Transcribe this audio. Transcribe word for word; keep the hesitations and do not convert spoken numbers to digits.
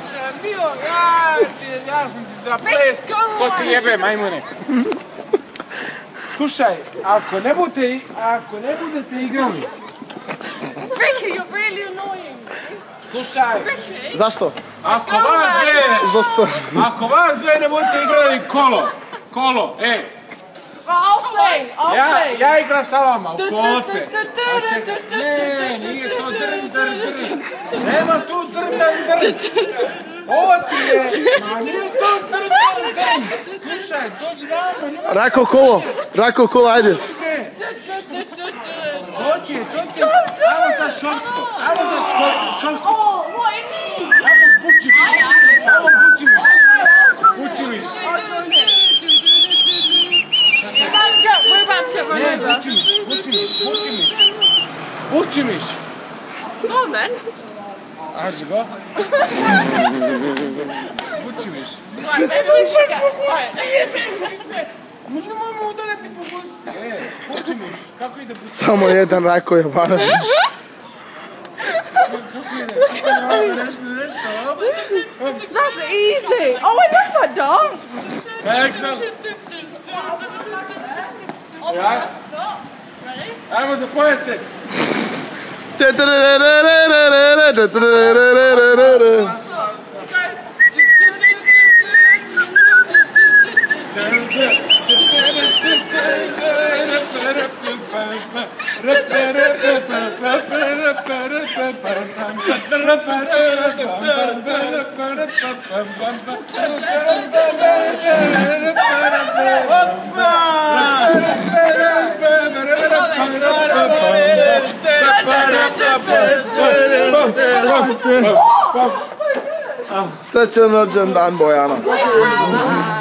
sam bio, ja, ti, ja sam ti za ples. Ko ti jebe, majmune? Slušaj, ako ne budete, ako ne budete igrali... Ricky, you're really annoying. Slušaj. Ricky? Zašto? Ako vas dve... Zašto? Ako vas dve ne budete igrali kolo. Kolo, ej. I'll sing, I'll Ja, sing. ja igram sa vama u kolce. Ne, nije to drn, drn, drn. Nema tu drn, drn, drn. Ovo ti je, ma nije to drn, drn, drn. Slušaj, dođi vamo, nema... Rajko, Kolo, Rajko, Kolo, ajde. To ti je, to ti je, ajmo za šopsko, ajmo za šopsko. Oh, what in me? Ajmo Bučimiš, ajmo Bučimiš. Bučimiš. We're about to get run Ne, over. Bučimiš, Bučimiš, Bučimiš. Bučimiš. Go on then. Ajde go. Bučimiš. Right, maybe we should get... Right. Možda mojmo udarati po gusici. E, Bučimiš, kako ide Bučimiš? Samo jedan Rajko Jovanović. Kako ide? Kako ide? Nešto, nešto, ovo? That's easy. Oh, I love that dance. Action. Ja. Ajmo za pojese. Srećan rođendan Bojana.